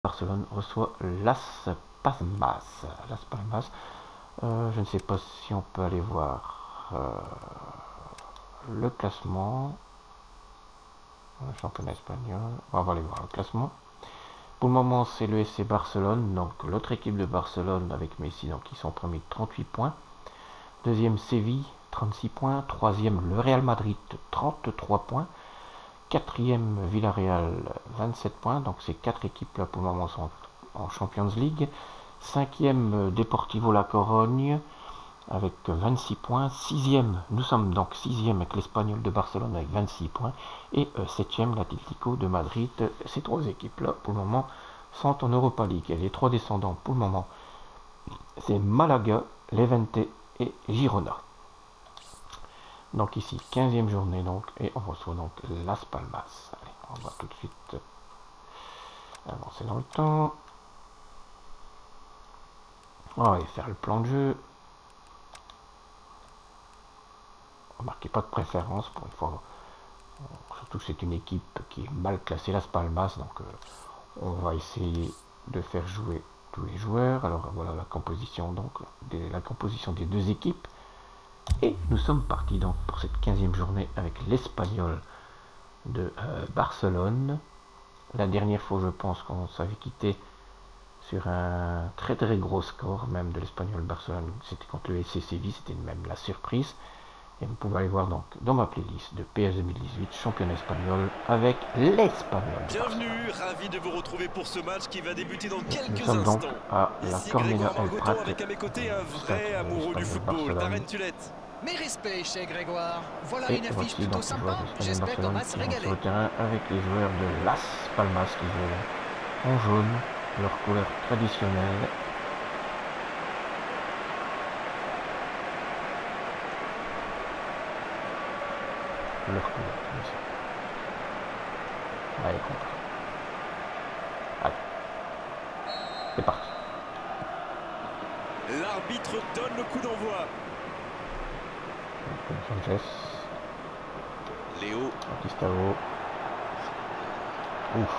Barcelone reçoit Las Palmas. Las Palmas. Je ne sais pas si on peut aller voir le classement. Le championnat espagnol. On va aller voir le classement. Pour le moment, c'est le FC Barcelone, donc l'autre équipe de Barcelone avec Messi, donc ils sont premiers 38 points. Deuxième, Séville, 36 points. Troisième, le Real Madrid, 33 points. Quatrième, Villarreal, 27 points. Donc ces quatre équipes-là, pour le moment, sont en Champions League. Cinquième, Deportivo La Corogne, avec 26 points. Sixième, nous sommes donc sixième avec l'Espagnol de Barcelone avec 26 points. Et septième, l'Atlético de Madrid. Ces trois équipes-là, pour le moment, sont en Europa League. Et les trois descendants, pour le moment, c'est Malaga, Levante et Girona. Donc ici, 15e journée, donc, et on reçoit donc Las Palmas. Allez, on va tout de suite avancer dans le temps. On va aller faire le plan de jeu. Remarquez, pas de préférence pour une fois. Surtout que c'est une équipe qui est mal classée, Las Palmas, donc on va essayer de faire jouer tous les joueurs. Alors voilà la composition, donc la composition des deux équipes. Et nous sommes partis donc pour cette 15e journée avec l'Espagnol de Barcelone. La dernière fois, je pense qu'on s'avait quitté sur un très très gros score, même de l'Espagnol Barcelone. C'était contre le FC Séville, c'était même la surprise. Et vous pouvez aller voir donc dans ma playlist de PS 2018, championnat espagnol avec l'Espagnol. Bienvenue, ravi de vous retrouver pour ce match qui va débuter dans quelques instants. Nous sommes donc à la Ici Cornena Grégoire El Margoton Prat, avec à mes côtés un vrai amoureux du football, Darren Tulette. Mes respects chez Grégoire. Voilà et une affiche voici plutôt donc les joueurs sympa. de l'Espagnol J'espère qu'on Barcelone va se qui vont régaler. sur le terrain avec les joueurs de Las Palmas qui jouent en jaune, leur couleur traditionnelle. Leur couleur traditionnelle. Allez, compris. Allez. C'est parti. L'arbitre donne le coup d'envoi. Sanchez. Léo. Batistao. Ouf.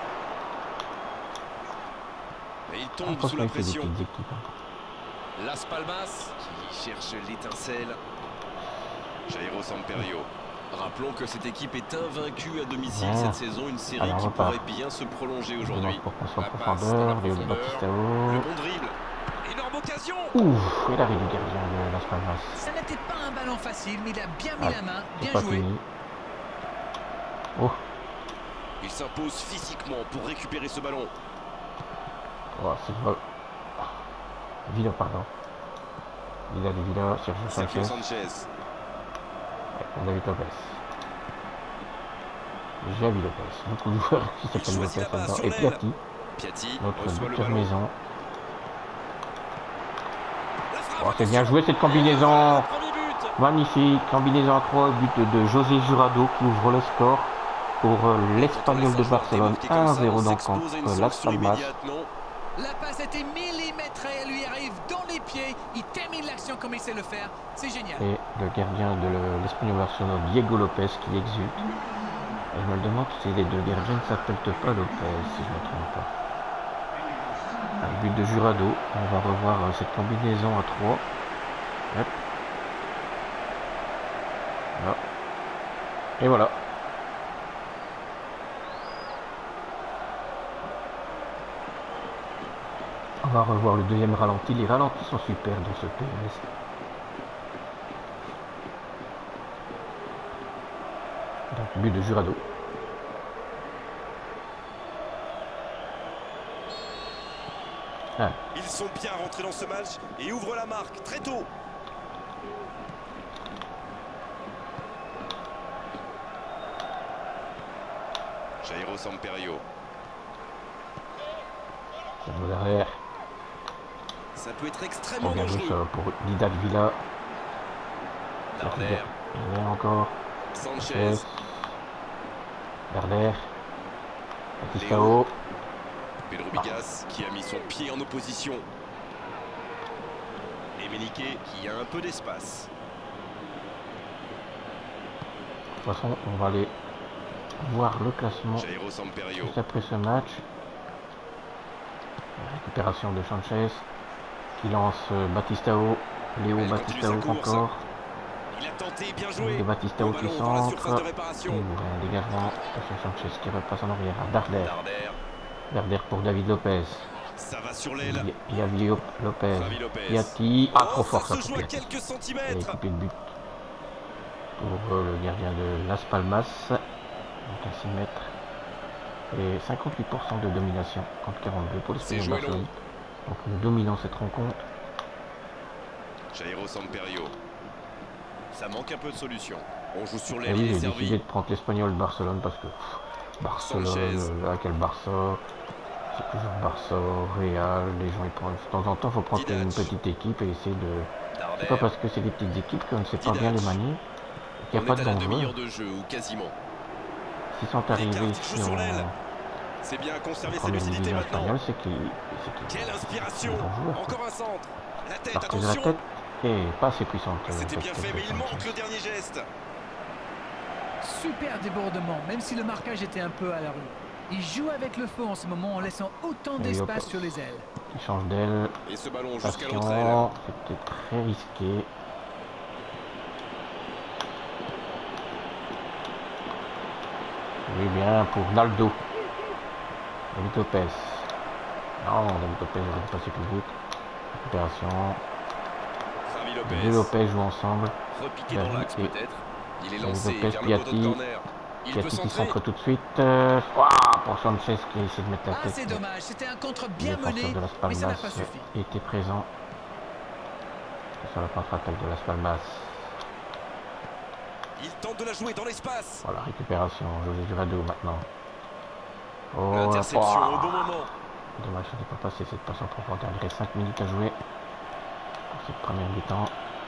Et il tombe sous la pression. Des petites équipes, Las Palmas qui cherche l'étincelle. Jairo Samperio. Rappelons que cette équipe est invaincue à domicile cette saison, une série qui pourrait bien se prolonger aujourd'hui. La passe dans la profondeur, le bon dribble, énorme occasion. Ouf, et l'arrêt du gardien de Las Palmas. Ça n'était pas un ballon facile, mais il a bien mis la main, bien joué. Fini. Oh. Il s'impose physiquement pour récupérer ce ballon. Oh, c'est le ball. Villa, pardon. Villa, Sergio Sanchez. David Lopez. Javi Lopez. Beaucoup de joueurs qui s'appellent Lopez là-dedans. Et Piatti, notre buteur maison. Oh, c'est bien joué cette combinaison. Magnifique. Combinaison à 3, but de José Jurado qui ouvre le score pour l'Espagnol de Barcelone. 1-0 donc contre Las Palmas. La passe était millimétrée, elle lui arrive dans les pieds, il termine l'action comme il sait le faire, c'est génial. Et le gardien de l'Espagnol Barcelone, Diego Lopez, qui exulte. Et je me demande si les deux gardiens ne s'appellent pas Lopez, si je ne me trompe pas. Un but de Jurado, on va revoir cette combinaison à 3. Hop. Là. Et voilà. On va revoir le deuxième ralenti. Les ralentis sont super dans ce PS. Donc, but de Jurado. Ah. Ils sont bien rentrés dans ce match et ouvrent la marque très tôt. Jairo Samperio. Derrière. Ça peut être extrêmement dangereux. Pour Vidal Villa. Darder. Il y a encore. Sanchez. Darder. Batistao. Pedro Bigas qui a mis son pied en opposition. Et Méniquet qui a un peu d'espace. De toute façon, on va aller voir le classement juste après ce match. récupération de Sanchez qui lance Batistao. Léo Batistao encore. Il a tenté, bien joué. De Batistao qui centre. Un dégagement. Attention Sanchez qui repasse en arrière à Darder. Darder pour David Lopez. Ça va sur l'aile. Javi Lopez. Piatti. Ah, trop fort ça. À quelques centimètres. Et coupé de but pour le gardien de Las Palmas. Donc à 6 mètres. Et 58% de domination contre 42 pour l'Espagnol Barcelone. Donc nous dominons cette rencontre. Jairo Samperio. Ça manque un peu de solution. On joue sur les lignes. J'ai décidé de prendre l'Espagnol de Barcelone parce que Barcelone, là quel Barça, c'est toujours Barça, Real, les gens ils prennent de temps en temps, il faut prendre une petite équipe et essayer de. C'est pas parce que c'est des petites équipes qu'on ne sait pas bien les manier qu'il n'y a pas de danger. S'ils sont arrivés ici c'est bien conserver ses lucidités maintenant. C'est qu'ils quelle inspiration. Encore un centre. La tête, attention. La tête et pas assez puissante. C'était bien fait, mais il manque le dernier geste. Super débordement, même si le marquage était un peu à la rue. Il joue avec le feu en ce moment en laissant autant d'espace sur les ailes. Il change d'aile. Et ce ballon jusqu'à l'autre aile. C'était très risqué. Oui, bien pour Naldo. David Lopez. Non, David Lopez va passer plus vite. Récupération. Les Lopez jouent ensemble. Repiqué dans l'axe peut-être. Il est lancé Lopez, vers le poteau de corner. Piatti qui centre tout de suite. Pour Sanchez qui essaie de mettre la tête. C'est dommage, c'était un contre bien mené, mais ça n'a pas suffi. Était présent sur la contre-attaque de Las Palmas. Il tente de la jouer dans l'espace. Voilà, récupération. José Jurado maintenant. L'interception au bon moment. Dommage, ça n'est pas passé cette passe en profondeur. Il reste 5 minutes à jouer pour cette première mi-temps.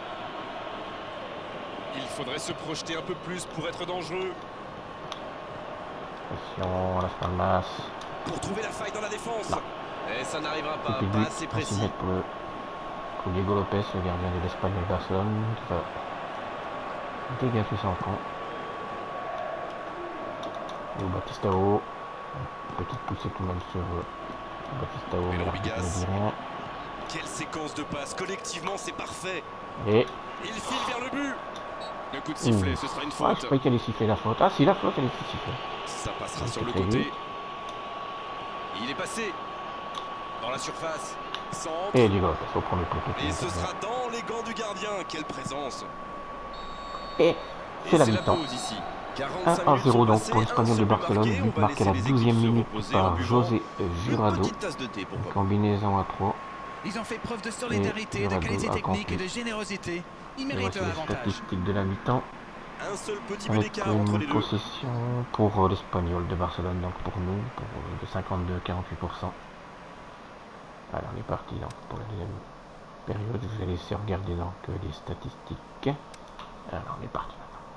Il faudrait se projeter un peu plus pour être dangereux. Attention, Las Palmas. Pour trouver la faille dans la défense. Non. Et ça n'arrivera pas, pas assez précis. Pour Diego Lopez, le gardien de l'Espagnol Barcelone, qui va dégager son camp. Et au Batistao. Petite poussée tout de même sur Batistao, mais quelle séquence de passes, collectivement c'est parfait. Et il file vers le but. Le coup de sifflet, ce sera une faute. Je croyais qu'elle allait siffler la faute. Ah si, la faute elle est sifflée. Ça passera sur le côté. Il est passé dans la surface. Centre. Et du Lopez au premier poteau. Et ce sera dans les gants du gardien. Quelle présence. Et c'est la mi-temps. 1-0 donc pour l'Espagnol de Barcelone, but marqué à la 12e minute par José Jurado. Combinaison à 3. Ils ont fait preuve de solidarité, de qualité technique et de générosité. Ils méritent l'avantage. Statistique de la mi-temps. Un seul petit but d'écart entre les deux. Possession pour l'Espagnol de Barcelone, donc pour nous, de 52-48%. Alors on est parti donc pour la deuxième période. Je vais laisser regarder donc les statistiques. Alors on est parti.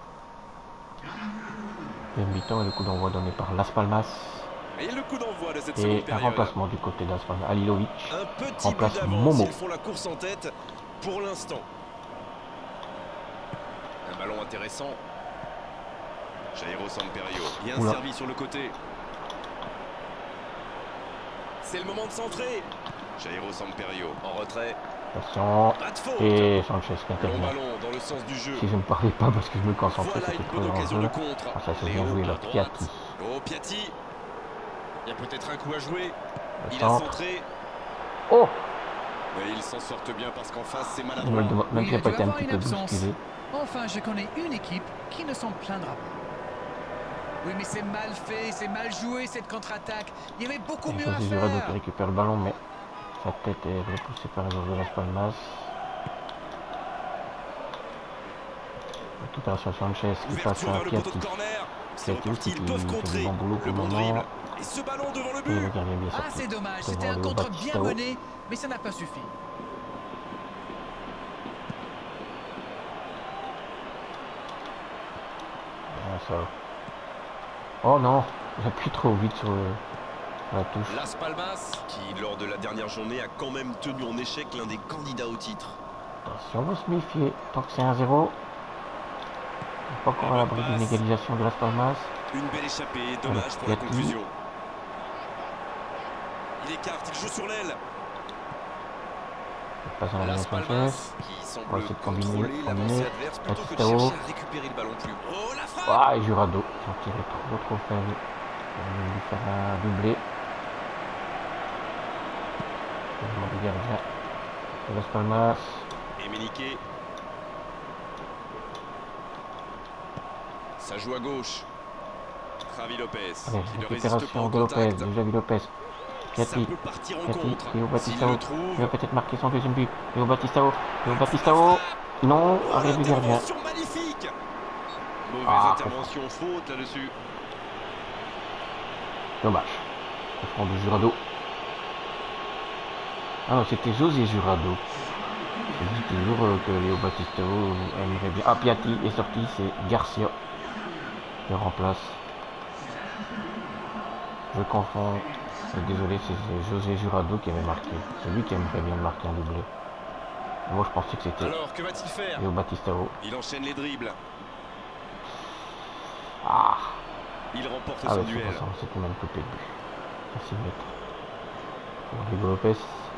Deuxième mi-temps et le coup d'envoi donné par Las Palmas. Et le coup d'envoi de cette seconde période. Un remplacement du côté de Las Palmas. Alilovic remplace Momo. Ils font la course en tête pour l'instant. Un ballon intéressant. Jairo Samperio. Bien servi sur le côté. C'est le moment de centrer. Jairo Samperio en retrait. Attention. Et Sanchez qui intervient. Ballon dans le sens du jeu. Si je ne parlais pas parce que je me concentrais, voilà c'était une bonne occasion de contre. Ah, ça c'est bien joué là, Piatti. Oh Piatti. Il y a peut-être un coup à jouer. Il a centré. Oh. Mais il s'en sortent bien parce qu'en face c'est maladroit. Même s'il n'a pas été un petit peu bousculé. Enfin, je connais une équipe qui ne s'en plaindra pas. Oui, mais c'est mal fait, c'est mal joué cette contre-attaque. Il y avait beaucoup mieux à faire. Jurado qui récupère le ballon, mais sa tête est repoussée par les joueurs de Las Palmas. Récupération Sanchez qui passe à Piatti. Piatti qui fait du bon boulot pour le moment. Et ce ballon devant le but. Et le gardien bien sorti. C'est dommage, c'était un contre bien mené, mais ça n'a pas suffi. Ça. Oh non, j'appuie trop vite sur la touche. Las Palmas, qui lors de la dernière journée a quand même tenu en échec l'un des candidats au titre. Attention, on va se méfier. Tant que c'est 1-0, pas encore à l'abri d'une égalisation de Las Palmas. Une belle échappée, dommage pour la conclusion. il écarte, il joue sur l'aile. Passe à la Las Sanchez. Palmas qui semble On va essayer de contrôler l'avancée adverse plutôt que de Batistao. chercher à récupérer le ballon plus haut. Oh la frappe! Ah, et Jurado. Ils ont tiré trop faible. On va lui faire un doublé. Le gardien. Las Palmas. Emenike. Ça joue à gauche. Javi Lopez Allez, qui ne résiste pas récupération au de Lopez. contact. Javi Lopez. Ça Piatti. peut partir en Piatti. contre. Léo S'il Batistao. le Il trouve. va peut-être marquer son deuxième but. Léo Batistao. Léo Batistao. Non, Oh, arrêt du gardien. l'intervention magnifique. Mauvaise Ah, intervention, faute là-dessus. Dommage. Le front de Jurado. Ah non, c'était José Jurado. Je dis toujours que Léo Batistao aimerait bien. Ah, Piatti est sorti, c'est Garcia qui le remplace. Je confonds. Désolé, c'est José Jurado qui avait marqué. C'est lui qui aimerait bien marquer un doublé. Moi, je pensais que c'était Alors, que va-t-il faire? Léo Batistao. Il enchaîne les dribbles. Ah, Il remporte ah son ouais, duel. c'était même coupé de but. Merci, mec. Rodrigo Lopez.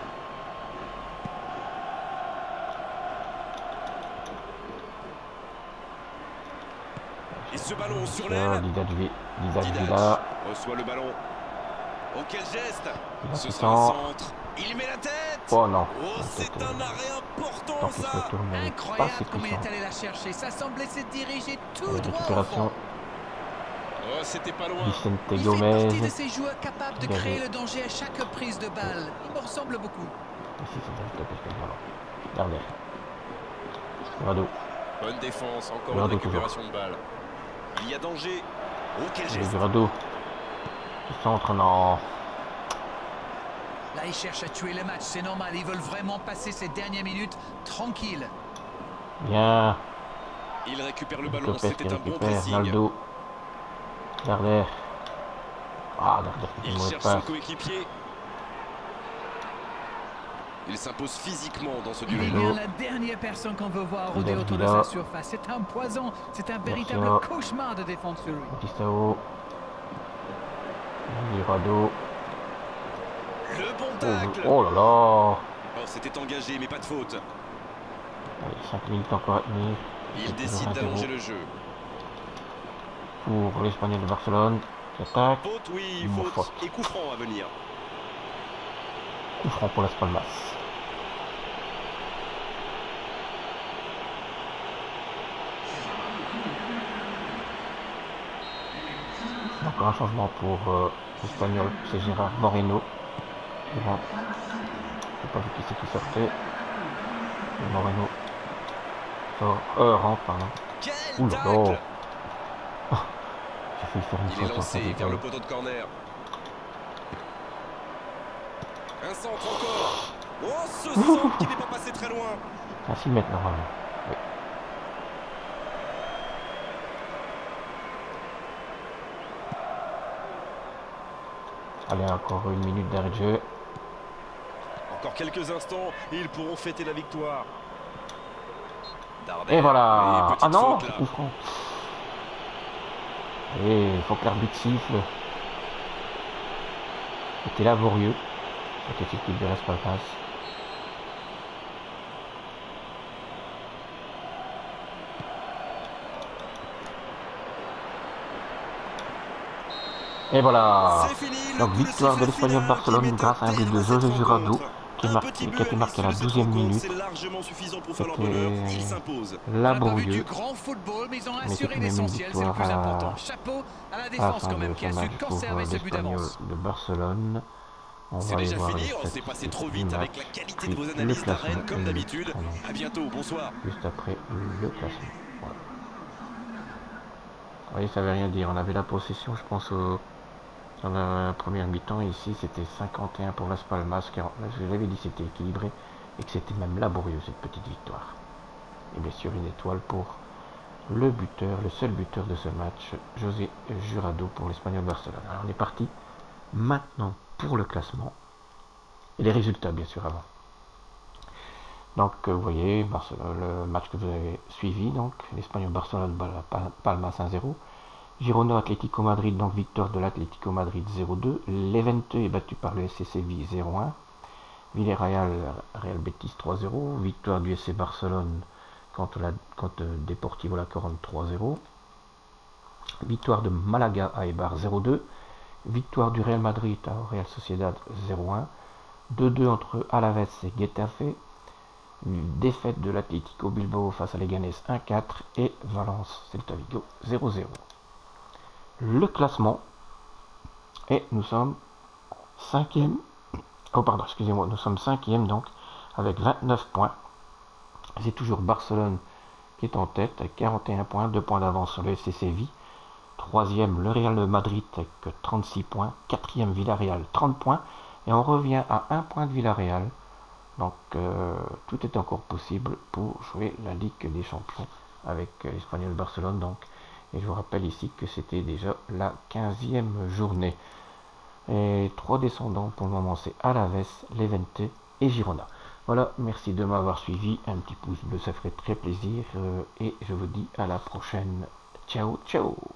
Et ce ballon sur l'aile. Didac Reçoit le ballon. Oh, quel geste! Ce qui sera un sort. centre. Il met la tête. Oh non. Oh, c'est un arrêt important, Tant qu'il se ça. retourne, mais pas Incroyable assez comme il puissant. est allé la chercher. Ça semblait se diriger tout Allez, droit au récupération. fond. Oh, c'était pas loin. Vicente Il fait Gomez. partie de ces joueurs capables de Gagné. créer le danger à chaque prise de balle. Il me ressemble beaucoup. Ici, c'est David Lopez qui a le ballon. Gardez. Jurado. Bonne défense, encore Jurado une récupération de balle. Il y a danger. Oh, quel geste! Jurado. Qui centre, non. Là, ils cherchent à tuer le match. C'est normal. Ils veulent vraiment passer ces dernières minutes tranquilles. Bien. Il récupère le ballon. Lopez qui C'était un bon récupère. pressing. Naldo. Darder. Ah, Darder qui fait Il une mauvaise cherche son passe. coéquipier. Il s'impose physiquement dans ce Il est duel. bien la dernière personne qu'on veut voir rôder autour de sa surface. C'est un poison. C'est un véritable Garcia. cauchemar de défendre sur lui. Batistao. Jurado. Le bon tacle. Oh là là. Oh, c'était engagé, mais pas de faute. Allez, 5 minutes encore à tenir. Il C'est décide toujours 1-0 d'allonger le jeu. pour l'Espagnol de Barcelone. Qui attaque. Faute, oui, Bon, faute. faute. Et coup franc à venir. Coup franc pour Las Palmas. Encore un changement pour l'Espagnol, c'est Gérard Moreno. Je n'ai pas vu qui c'est qui sortait. Et Moreno rentre, pardon. Quel Ouh là tacle! là. J'ai failli faire une Il est faute lancé sur vers le poteau de corner. Un centre encore. Oh, ce centre qui n'est pas passé très loin. À 6 mètres normalement. Oui. Allez, encore une minute d'arrêt de jeu. Encore quelques instants et ils pourront fêter la victoire. Darder. Et voilà. Et petite Ah non, faute, là. coup franc. Et il faut que l'arbitre siffle. C'était laborieux. Cette équipe de Las Palmas. Et voilà. C'est fini, Donc victoire de l'Espagnol Barcelone grâce à un but de José Jurado qui a été marqué à la 12e minute. C'est largement suffisant pour faire leur C'était bonheur. Ils s'imposent. On n'a pas vu du laborieux. grand football, mais ils ont Mais assuré c'est tout de même une l'essentiel, c'est le victoire plus à- important. Chapeau à la à la défense fin quand même, de qui ce a su match pour conserver ce but l'Espagnol d'avance. de Barcelone. On C'est va aller déjà voir fini, les oh, c'est passé trop statistiques vite du avec la match, qualité de puis vos le analyses classement d'arène comme et d'habitude. le- À bientôt, bonsoir. juste après le classement. Voilà. Vous voyez, ça veut rien dire. On avait la possession, je pense, dans la première mi-temps. Ici, c'était 51 pour Las Palmas. 49. Je l'avais dit, c'était équilibré et que c'était même laborieux, cette petite victoire. Et bien sûr, une étoile pour le buteur, le seul buteur de ce match, José Jurado pour l'Espagnol Barcelone. Alors, on est parti maintenant pour le classement et les résultats, bien sûr, avant. Donc, vous voyez, le match que vous avez suivi, donc l'Espagnol Barcelone Palmas 1-0. Girona Atlético Madrid, donc victoire de l'Atlético Madrid 0-2. Levante est battu par le SC Séville 0-1. Villarreal Real Betis 3-0. Victoire du SC Barcelone contre Deportivo La Coruña 3-0. Victoire de Malaga à Eibar 0-2. Victoire du Real Madrid à Real Sociedad 0-1. 2-2 entre Alaves et Getafe. Défaite de l'Atlético Bilbao face à Leganés 1-4 et Valence Celta Vigo 0-0. Le classement, et nous sommes 5e. Oh pardon, excusez-moi, nous sommes 5e donc avec 29 points. C'est toujours Barcelone qui est en tête avec 41 points, 2 points d'avance sur le FC Séville. 3e le Real de Madrid avec 36 points. 4e Villarreal 30 points. Et on revient à 1 point de Villarreal. Donc tout est encore possible pour jouer la Ligue des Champions avec l'Espagnol Barcelone. Donc, et je vous rappelle ici que c'était déjà la 15e journée. Et 3 descendants pour le moment, c'est Alaves, Levante et Girona. Voilà, merci de m'avoir suivi. Un petit pouce bleu, ça ferait très plaisir. Et je vous dis à la prochaine. Ciao, ciao.